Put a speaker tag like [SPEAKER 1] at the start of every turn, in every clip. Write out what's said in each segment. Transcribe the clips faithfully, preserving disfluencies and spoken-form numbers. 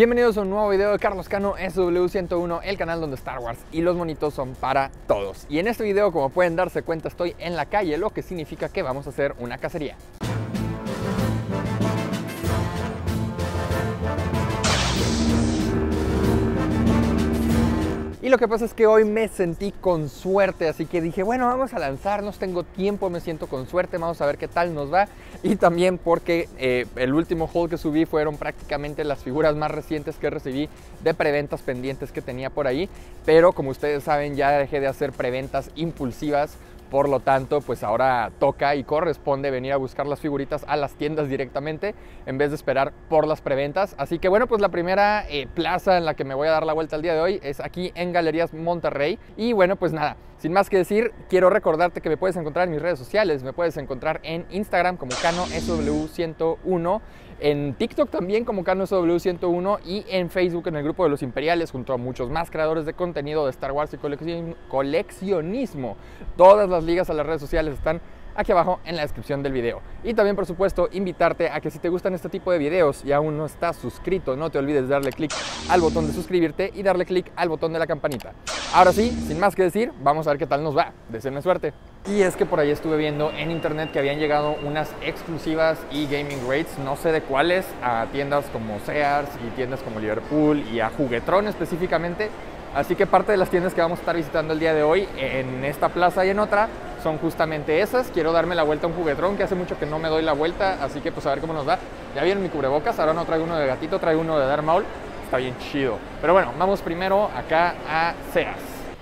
[SPEAKER 1] Bienvenidos a un nuevo video de Carlos Cano S W ciento uno, el canal donde Star Wars y los monitos son para todos. Y en este video, como pueden darse cuenta, estoy en la calle, lo que significa que vamos a hacer una cacería. Y lo que pasa es que hoy me sentí con suerte, así que dije, bueno, vamos a lanzarnos, tengo tiempo, me siento con suerte, vamos a ver qué tal nos va. Y también porque eh, el último haul que subí fueron prácticamente las figuras más recientes que recibí de preventas pendientes que tenía por ahí. Pero como ustedes saben, ya dejé de hacer preventas impulsivas. Por lo tanto, pues ahora toca y corresponde venir a buscar las figuritas a las tiendas directamente en vez de esperar por las preventas. Así que bueno, pues la primera eh, plaza en la que me voy a dar la vuelta el día de hoy es aquí en Galerías Monterrey. Y bueno, pues nada, sin más que decir, quiero recordarte que me puedes encontrar en mis redes sociales. Me puedes encontrar en Instagram como Cano S W ciento uno, en TikTok también como Cano S W ciento uno y en Facebook en el grupo de los Imperiales junto a muchos más creadores de contenido de Star Wars y coleccionismo. Todas las ligas a las redes sociales están aquí abajo en la descripción del video. Y también, por supuesto, invitarte a que si te gustan este tipo de videos y aún no estás suscrito, no te olvides de darle clic al botón de suscribirte y darle clic al botón de la campanita. Ahora sí, sin más que decir, vamos a ver qué tal nos va. Deseenme suerte. Y es que por ahí estuve viendo en internet que habían llegado unas exclusivas y gaming rates, no sé de cuáles, a tiendas como Sears y tiendas como Liverpool y a Juguetron específicamente. Así que parte de las tiendas que vamos a estar visitando el día de hoy en esta plaza y en otra son justamente esas. Quiero darme la vuelta a un Juguetron, que hace mucho que no me doy la vuelta, así que pues a ver cómo nos va. Ya vieron mi cubrebocas, ahora no traigo uno de gatito, traigo uno de Darth Maul. Está bien chido. Pero bueno, vamos primero acá a Sears.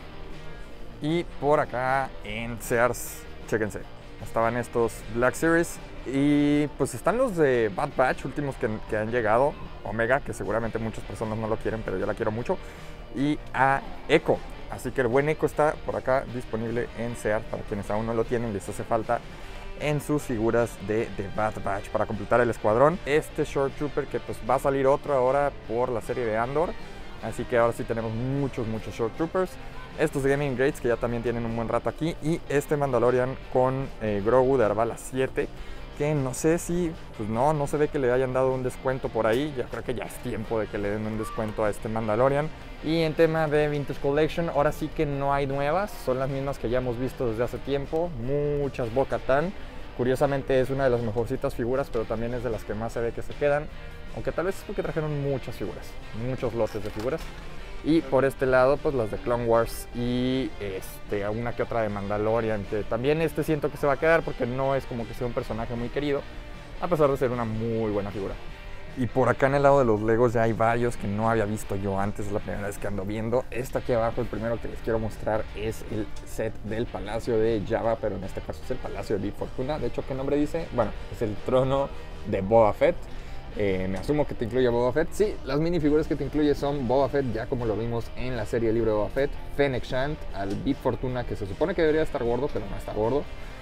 [SPEAKER 1] Y por acá en Sears, chéquense, estaban estos Black Series y pues están los de Bad Batch, últimos que, que han llegado, Omega, que seguramente muchas personas no lo quieren, pero yo la quiero mucho, y a Echo. Así que el buen Echo está por acá disponible en Sears para quienes aún no lo tienen, les hace falta en sus figuras de, de Bad Batch para completar el escuadrón. Este Short Trooper que pues va a salir otro ahora por la serie de Andor, así que ahora sí tenemos muchos, muchos Short Troopers. Estos Gaming Grades que ya también tienen un buen rato aquí, y este Mandalorian con eh, Grogu de Arbala siete, que no sé si, pues no, no se ve que le hayan dado un descuento por ahí. Ya creo que ya es tiempo de que le den un descuento a este Mandalorian. Y en tema de Vintage Collection, ahora sí que no hay nuevas, son las mismas que ya hemos visto desde hace tiempo. Muchas Bo-Katan. Curiosamente es una de las mejorcitas figuras, pero también es de las que más se ve que se quedan. Aunque tal vez es porque trajeron muchas figuras, muchos lotes de figuras. Y por este lado, pues las de Clone Wars y este, una que otra de Mandalorian, que también este siento que se va a quedar porque no es como que sea un personaje muy querido, a pesar de ser una muy buena figura. Y por acá en el lado de los Legos ya hay varios que no había visto yo antes, es la primera vez que ando viendo. Este aquí abajo, el primero que les quiero mostrar es el set del Palacio de Jabba, pero en este caso es el Palacio de Bib Fortuna. De hecho, ¿qué nombre dice? Bueno, es el trono de Boba Fett. Eh, me asumo que te incluye Boba Fett. Sí, las minifiguras que te incluye son Boba Fett, ya como lo vimos en la serie Libro de Boba Fett, Fennec Shand, al Bib Fortuna, que se supone que debería estar gordo, pero no está gordo,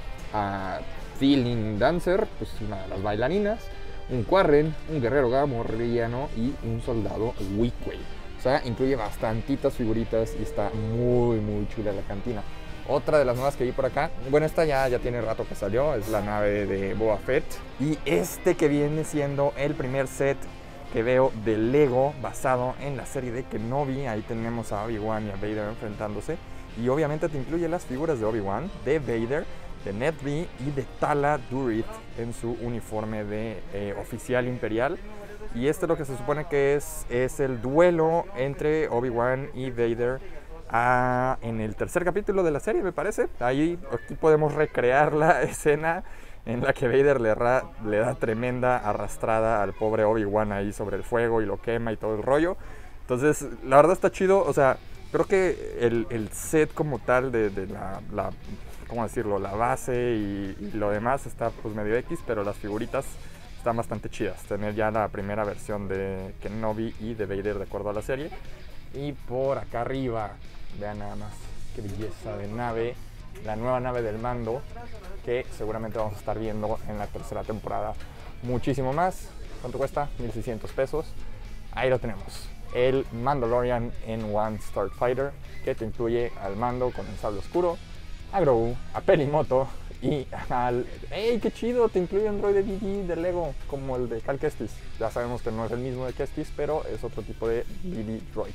[SPEAKER 1] a Feeling Dancer, pues una de las bailarinas, un Quarren, un guerrero gamorreano y un soldado Wookiee. O sea, incluye bastantitas figuritas y está muy, muy chula la cantina. Otra de las nuevas que vi por acá, bueno, esta ya, ya tiene rato que salió, es la nave de Boba Fett. Y este que viene siendo el primer set que veo de Lego basado en la serie de Kenobi. Ahí tenemos a Obi-Wan y a Vader enfrentándose. Y obviamente te incluye las figuras de Obi-Wan, de Vader, de Ned B y de Tala Durith en su uniforme de eh, oficial imperial. Y este lo que se supone que es, es el duelo entre Obi-Wan y Vader Ah, en el tercer capítulo de la serie, me parece. Ahí aquí podemos recrear la escena en la que Vader le, ra, le da tremenda arrastrada al pobre Obi-Wan ahí sobre el fuego y lo quema y todo el rollo. Entonces, la verdad está chido. O sea, creo que el, el set como tal de, de la, la, ¿cómo decirlo? La base y, y lo demás está pues medio X, pero las figuritas están bastante chidas. Tener ya la primera versión de Kenobi y de Vader de acuerdo a la serie. Y por acá arriba, vean nada más qué belleza de nave, la nueva nave del Mando, que seguramente vamos a estar viendo en la tercera temporada muchísimo más. ¿Cuánto cuesta? mil seiscientos pesos. Ahí lo tenemos, el Mandalorian en One Starfighter, que te incluye al Mando con el sable oscuro, a Grogu, a Pelimoto Y al, ¡hey, qué chido! Te incluye Android D D de Lego, como el de Cal Kestis. Ya sabemos que no es el mismo de Kestis, pero es otro tipo de D D Droid.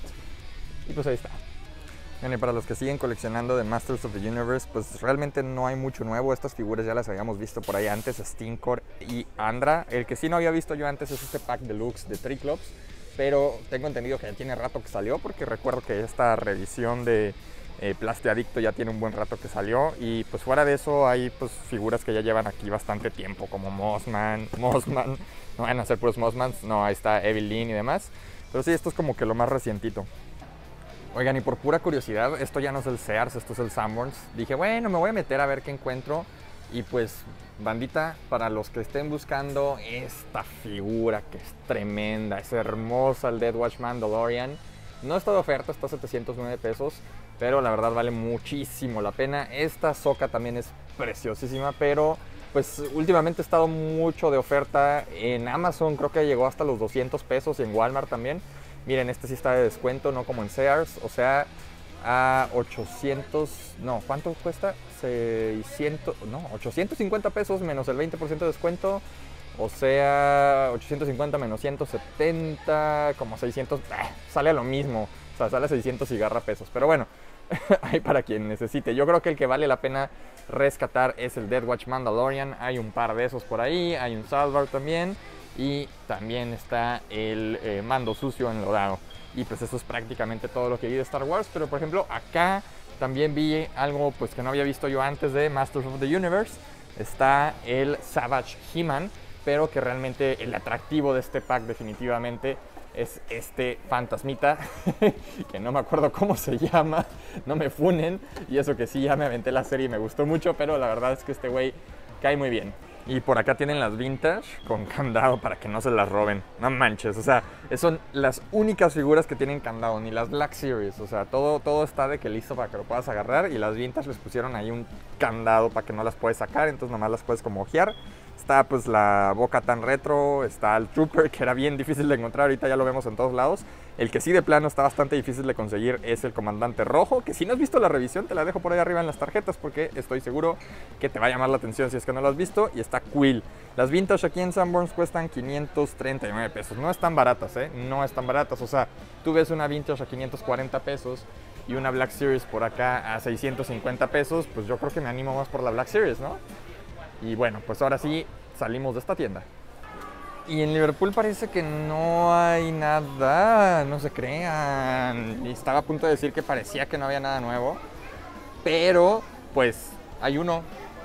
[SPEAKER 1] Y pues ahí está. Bueno, y para los que siguen coleccionando de Masters of the Universe, pues realmente no hay mucho nuevo. Estas figuras ya las habíamos visto por ahí antes, Stinkor y Andra. El que sí no había visto yo antes es este pack deluxe de Triclops, pero tengo entendido que ya tiene rato que salió, porque recuerdo que esta revisión de eh, Plastiadicto ya tiene un buen rato que salió. Y pues fuera de eso hay pues figuras que ya llevan aquí bastante tiempo, como Mossman, Mossman, no van a ser puros Mossmans, no, ahí está Evelyn y demás. Pero sí, esto es como que lo más recientito. Oigan, y por pura curiosidad, esto ya no es el Sears, esto es el Sanborns. Dije, bueno, me voy a meter a ver qué encuentro. Y pues, bandita, para los que estén buscando esta figura que es tremenda, es hermosa, el Death Watch Mandalorian. No está de oferta, está a setecientos nueve pesos, pero la verdad vale muchísimo la pena. Esta Soca también es preciosísima, pero pues últimamente ha estado mucho de oferta en Amazon. Creo que llegó hasta los doscientos pesos y en Walmart también. Miren, este sí está de descuento, no como en Sears, o sea, a ochocientos, no, ¿cuánto cuesta? seiscientos, no, ochocientos cincuenta pesos menos el veinte por ciento de descuento, o sea, ochocientos cincuenta menos ciento setenta, como seiscientos, eh, sale a lo mismo, o sea, sale a seiscientos y garra pesos, pero bueno, hay para quien necesite. Yo creo que el que vale la pena rescatar es el Death Watch Mandalorian, hay un par de esos por ahí, hay un Salvar también. Y también está el eh, mando sucio enlodado. Y pues eso es prácticamente todo lo que vi de Star Wars. Pero por ejemplo acá también vi algo pues que no había visto yo antes de Masters of the Universe. Está el Savage He-Man, pero que realmente el atractivo de este pack definitivamente es este fantasmita, que no me acuerdo cómo se llama, no me funen. Y eso que sí, ya me aventé la serie y me gustó mucho, pero la verdad es que este güey cae muy bien. Y por acá tienen las vintage con candado para que no se las roben. No manches, o sea, son las únicas figuras que tienen candado, ni las Black Series. O sea, todo, todo está de que listo para que lo puedas agarrar. Y las vintage les pusieron ahí un candado para que no las puedes sacar, entonces nomás las puedes como ojear. Está pues la Bo-Katan Retro, está el Trooper, que era bien difícil de encontrar, ahorita ya lo vemos en todos lados. El que sí de plano está bastante difícil de conseguir es el Comandante Rojo, que si no has visto la revisión te la dejo por ahí arriba en las tarjetas, porque estoy seguro que te va a llamar la atención si es que no lo has visto. Y está Quill. Las vintage aquí en Sanborns cuestan quinientos treinta y nueve pesos, no están baratas, ¿eh? No están baratas, o sea, tú ves una vintage a quinientos cuarenta pesos y una Black Series por acá a seiscientos cincuenta pesos, pues yo creo que me animo más por la Black Series, ¿no? Y bueno, pues ahora sí, salimos de esta tienda. Y en Liverpool parece que no hay nada, no se crean. Y estaba a punto de decir que parecía que no había nada nuevo, pero pues hay uno.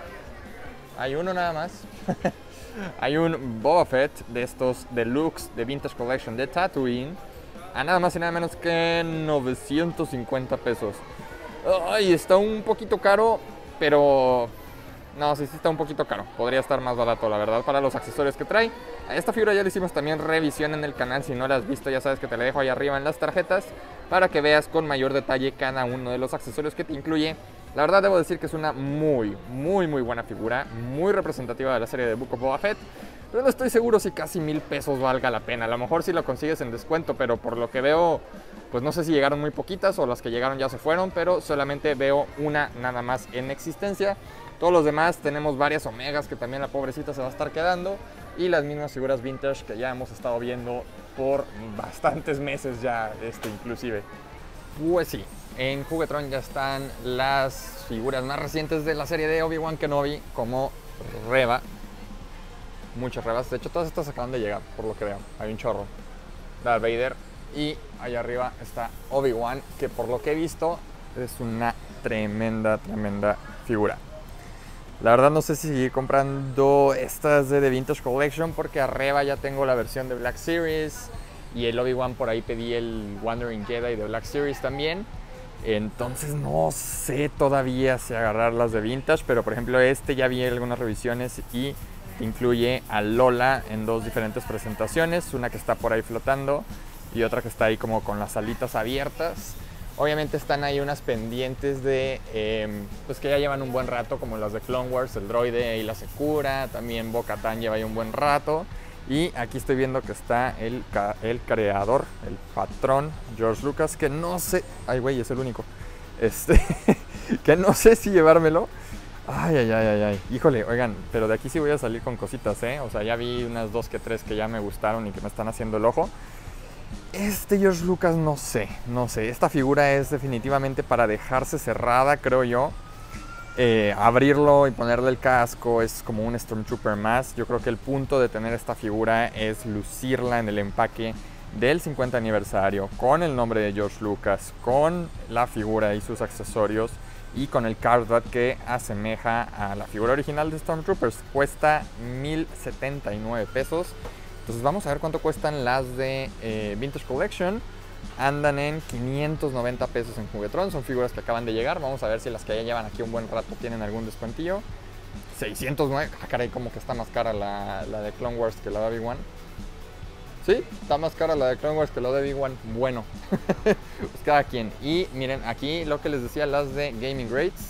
[SPEAKER 1] Hay uno nada más. Hay un Boba Fett de estos deluxe de Vintage Collection de Tatooine a nada más y nada menos que novecientos cincuenta pesos. Ay, está un poquito caro, pero no, sí, sí está un poquito caro. Podría estar más barato, la verdad, para los accesorios que trae. A esta figura ya le hicimos también revisión en el canal. Si no la has visto, ya sabes que te la dejo ahí arriba en las tarjetas para que veas con mayor detalle cada uno de los accesorios que te incluye. La verdad debo decir que es una muy, muy, muy buena figura, muy representativa de la serie de Book of Boba Fett. Pero no estoy seguro si casi mil pesos valga la pena. A lo mejor sí lo consigues en descuento, pero por lo que veo, pues no sé si llegaron muy poquitas o las que llegaron ya se fueron, pero solamente veo una nada más en existencia. Todos los demás tenemos varias Omegas que también la pobrecita se va a estar quedando, y las mismas figuras vintage que ya hemos estado viendo por bastantes meses ya, este, inclusive. Pues sí, en Juguetron ya están las figuras más recientes de la serie de Obi-Wan Kenobi, como Reva. Muchas Revas, de hecho todas estas acaban de llegar, por lo que veo. Hay un chorro. Darth Vader, y allá arriba está Obi-Wan, que por lo que he visto es una tremenda, tremenda figura. La verdad no sé si seguir comprando estas de The Vintage Collection, porque arriba ya tengo la versión de Black Series, y el Obi-Wan por ahí pedí el Wandering Jedi de Black Series también. Entonces no sé todavía si agarrar las de Vintage, pero por ejemplo este ya vi algunas revisiones y incluye a Lola en dos diferentes presentaciones, una que está por ahí flotando y otra que está ahí como con las alitas abiertas. Obviamente están ahí unas pendientes de, eh, pues que ya llevan un buen rato, como las de Clone Wars, el droide y la Secura. También Bo-Katan lleva ahí un buen rato. Y aquí estoy viendo que está el, el creador, el patrón, George Lucas, que no sé... Ay, güey, es el único. Este, que no sé si llevármelo, Ay, ay, ay, ay, ay. Híjole, oigan, pero de aquí sí voy a salir con cositas, ¿eh? O sea, ya vi unas dos que tres que ya me gustaron y que me están haciendo el ojo. Este George Lucas no sé, no sé. Esta figura es definitivamente para dejarse cerrada, creo yo. Eh, abrirlo y ponerle el casco es como un Stormtrooper más. Yo creo que el punto de tener esta figura es lucirla en el empaque del cincuenta aniversario, con el nombre de George Lucas, con la figura y sus accesorios y con el cardback que asemeja a la figura original de Stormtroopers. Cuesta mil setenta y nueve pesos. Entonces vamos a ver cuánto cuestan las de eh, Vintage Collection. Andan en quinientos noventa pesos en Juguetron. Son figuras que acaban de llegar. Vamos a ver si las que ya llevan aquí un buen rato tienen algún descuentillo. seiscientos nueve. Ah, caray, como que está más cara la, la de Clone Wars que la de Obi-Wan. Sí, está más cara la de Clone Wars que la de Obi-Wan. Bueno, pues cada quien. Y miren, aquí lo que les decía, las de Gaming Greats.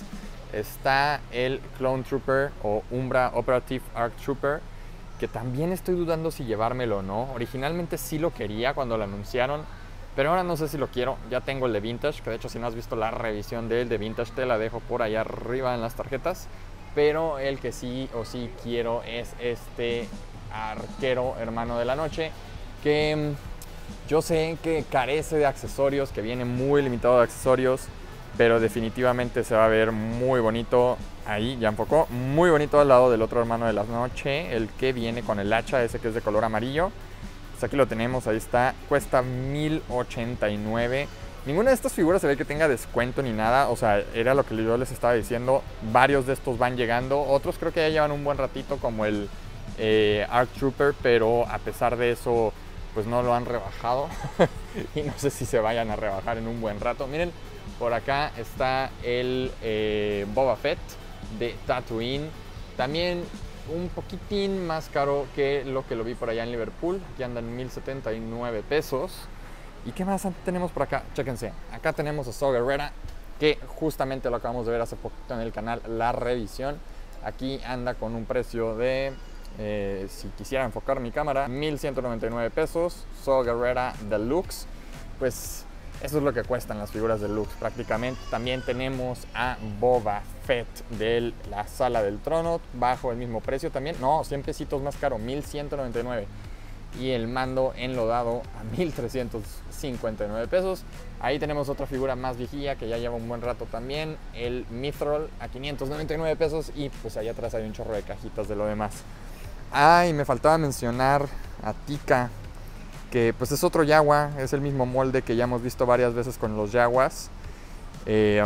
[SPEAKER 1] Está el Clone Trooper o Umbra Operative Arc Trooper, que también estoy dudando si llevármelo o no. Originalmente sí lo quería cuando lo anunciaron, pero ahora no sé si lo quiero. Ya tengo el de Vintage, que de hecho si no has visto la revisión de él de Vintage te la dejo por allá arriba en las tarjetas. Pero el que sí o sí quiero es este arquero hermano de la noche, que yo sé que carece de accesorios, que viene muy limitado de accesorios, pero definitivamente se va a ver muy bonito. Ahí ya enfocó, muy bonito al lado del otro hermano de la noche, el que viene con el hacha, ese que es de color amarillo. Pues aquí lo tenemos, ahí está, cuesta mil ochenta y nueve. Ninguna de estas figuras se ve que tenga descuento ni nada, o sea, era lo que yo les estaba diciendo. Varios de estos van llegando, otros creo que ya llevan un buen ratito, como el eh, Arc Trooper, pero a pesar de eso, pues no lo han rebajado. Y no sé si se vayan a rebajar en un buen rato. Miren, por acá está el eh, Boba Fett de Tatooine, también un poquitín más caro que lo que lo vi por allá en Liverpool. Aquí andan mil setenta y nueve pesos. ¿Y qué más tenemos por acá? Chéquense, acá tenemos a Saw Gerrera, que justamente lo acabamos de ver hace poquito en el canal, la revisión. Aquí anda con un precio de, eh, si quisiera enfocar mi cámara, mil ciento noventa y nueve pesos. Saw Gerrera Deluxe, pues eso es lo que cuestan las figuras deluxe prácticamente. También tenemos a Boba Fett de la Sala del Trono, bajo el mismo precio también. No, cien pesitos más caro, mil ciento noventa y nueve. Y el mando enlodado a mil trescientos cincuenta y nueve pesos. Ahí tenemos otra figura más viejilla que ya lleva un buen rato también, el Mithril a quinientos noventa y nueve pesos. Y pues allá atrás hay un chorro de cajitas de lo demás. Ay, me faltaba mencionar a Tika, que pues es otro Jawa, es el mismo molde que ya hemos visto varias veces con los Jawas, eh,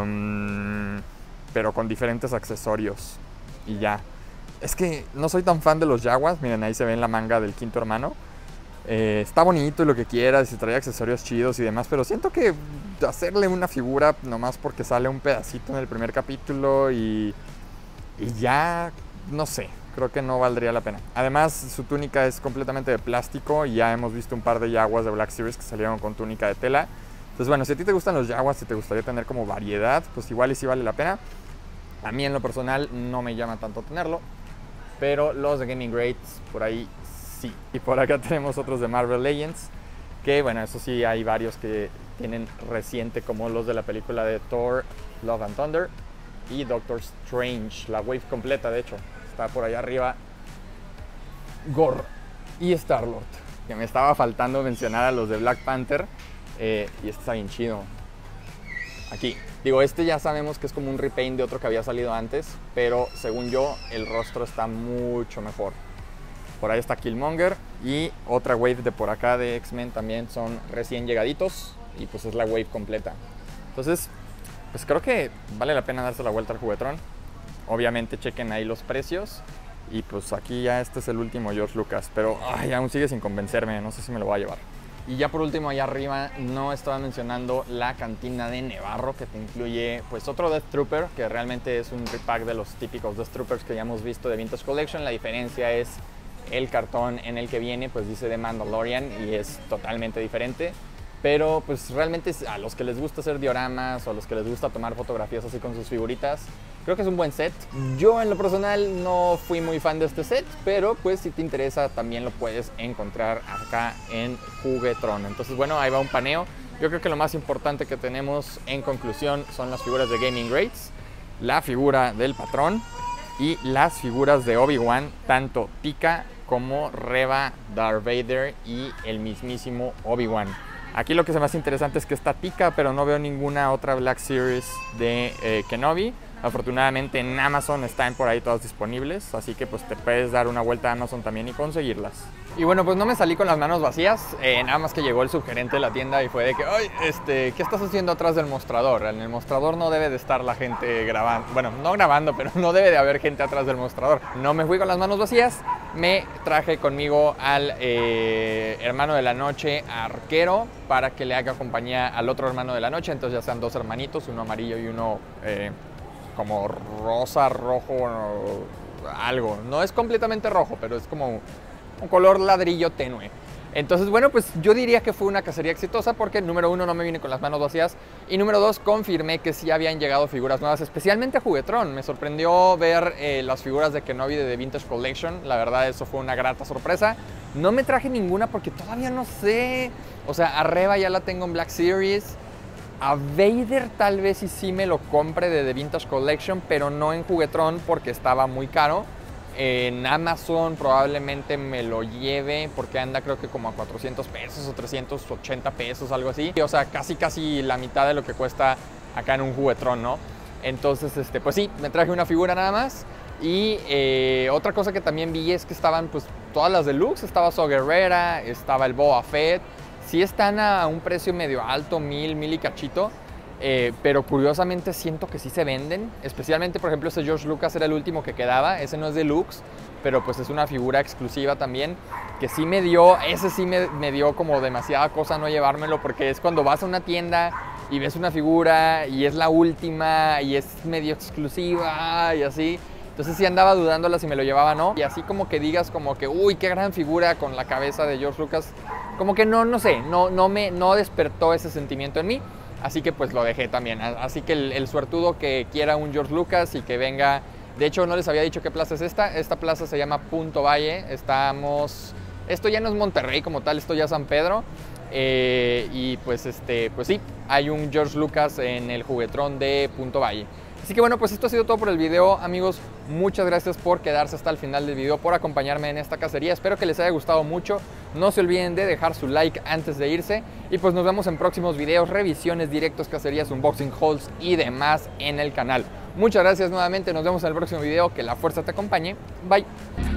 [SPEAKER 1] um, pero con diferentes accesorios. Y ya, es que no soy tan fan de los Jawas. Miren, ahí se ve en la manga del quinto hermano. Eh, está bonito y lo que quieras, y trae accesorios chidos y demás, pero siento que hacerle una figura nomás porque sale un pedacito en el primer capítulo y, y ya, no sé, creo que no valdría la pena. Además, su túnica es completamente de plástico y ya hemos visto un par de Jawas de Black Series que salieron con túnica de tela. Entonces, bueno, si a ti te gustan los Jawas, si te gustaría tener como variedad, pues igual y sí vale la pena. A mí en lo personal no me llama tanto tenerlo, pero los de Gaming Greats por ahí sí. Y por acá tenemos otros de Marvel Legends, que bueno, eso sí, hay varios que tienen reciente, como los de la película de Thor, Love and Thunder, y Doctor Strange, la wave completa de hecho. Está por allá arriba Gorr y Star-Lord, que me estaba faltando mencionar a los de Black Panther, eh, y este está bien chido. Aquí, digo, este ya sabemos que es como un repaint de otro que había salido antes, pero según yo, el rostro está mucho mejor. Por ahí está Killmonger y otra wave de por acá de X-Men también son recién llegaditos y pues es la wave completa. Entonces, pues creo que vale la pena darse la vuelta al Juguetron. Obviamente chequen ahí los precios y pues aquí ya este es el último George Lucas, pero ay, aún sigue sin convencerme, no sé si me lo voy a llevar. Y ya por último, allá arriba no estaba mencionando la cantina de Nevarro, que te incluye pues otro Death Trooper, que realmente es un repack de los típicos Death Troopers que ya hemos visto de Vintage Collection. La diferencia es el cartón en el que viene, pues dice The Mandalorian y es totalmente diferente. Pero pues realmente a los que les gusta hacer dioramas o a los que les gusta tomar fotografías así con sus figuritas, creo que es un buen set. Yo en lo personal no fui muy fan de este set, pero pues si te interesa también lo puedes encontrar acá en Juguetron. Entonces bueno, ahí va un paneo. Yo creo que lo más importante que tenemos en conclusión son las figuras de Gaming Greats, la figura del patrón y las figuras de Obi-Wan, tanto Tika como Reva, Darth Vader y el mismísimo Obi-Wan. Aquí lo que se me hace interesante es que está Tika, pero no veo ninguna otra Black Series de eh, Kenobi. Afortunadamente en Amazon están por ahí todas disponibles, así que pues te puedes dar una vuelta a Amazon también y conseguirlas. Y bueno, pues no me salí con las manos vacías, eh, nada más que llegó el subgerente de la tienda y fue de que, ¡ay, este, ¿qué estás haciendo atrás del mostrador? En el mostrador no debe de estar la gente grabando, bueno, no grabando, pero no debe de haber gente atrás del mostrador. No me fui con las manos vacías, me traje conmigo al eh, hermano de la noche, Arquero, para que le haga compañía al otro hermano de la noche, entonces ya sean dos hermanitos, uno amarillo y uno... Eh, como rosa, rojo, algo. No es completamente rojo, pero es como un color ladrillo tenue. Entonces, bueno, pues yo diría que fue una cacería exitosa porque, número uno, no me vine con las manos vacías y, número dos, confirmé que sí habían llegado figuras nuevas, especialmente a Juguetron. Me sorprendió ver eh, las figuras de Kenobi de The Vintage Collection. La verdad, eso fue una grata sorpresa. No me traje ninguna porque todavía no sé. O sea, a Reva ya la tengo en Black Series. A Vader tal vez y sí me lo compre de The Vintage Collection, pero no en Juguetron porque estaba muy caro. En Amazon probablemente me lo lleve porque anda creo que como a cuatrocientos pesos o trescientos ochenta pesos, algo así. O sea, casi casi la mitad de lo que cuesta acá en un Juguetron, ¿no? Entonces, este, pues sí, me traje una figura nada más. Y eh, otra cosa que también vi es que estaban pues todas las deluxe. Estaba Saw Gerrera, estaba el Boba Fett. Sí están a un precio medio alto, mil, mil y cachito, eh, pero curiosamente siento que sí se venden. Especialmente, por ejemplo, ese George Lucas era el último que quedaba. Ese no es deluxe, pero pues es una figura exclusiva también, que sí me dio, ese sí me, me dio como demasiada cosa no llevármelo, porque es cuando vas a una tienda y ves una figura y es la última y es medio exclusiva y así. Entonces sí andaba dudándola si me lo llevaba o no. Y así como que digas como que, uy, qué gran figura con la cabeza de George Lucas. Como que no, no sé, no, no me no despertó ese sentimiento en mí. Así que pues lo dejé también. Así que el, el suertudo que quiera un George Lucas y que venga... De hecho, no les había dicho qué plaza es esta. Esta plaza se llama Punto Valle. Estamos... Esto ya no es Monterrey como tal, esto ya es San Pedro. Eh, y pues, este, pues sí, hay un George Lucas en el Juguetron de Punto Valle. Así que bueno, pues esto ha sido todo por el video, amigos. Muchas gracias por quedarse hasta el final del video, por acompañarme en esta cacería. Espero que les haya gustado mucho. No se olviden de dejar su like antes de irse. Y pues nos vemos en próximos videos, revisiones, directos, cacerías, unboxing hauls y demás en el canal. Muchas gracias nuevamente. Nos vemos en el próximo video. Que la fuerza te acompañe. Bye.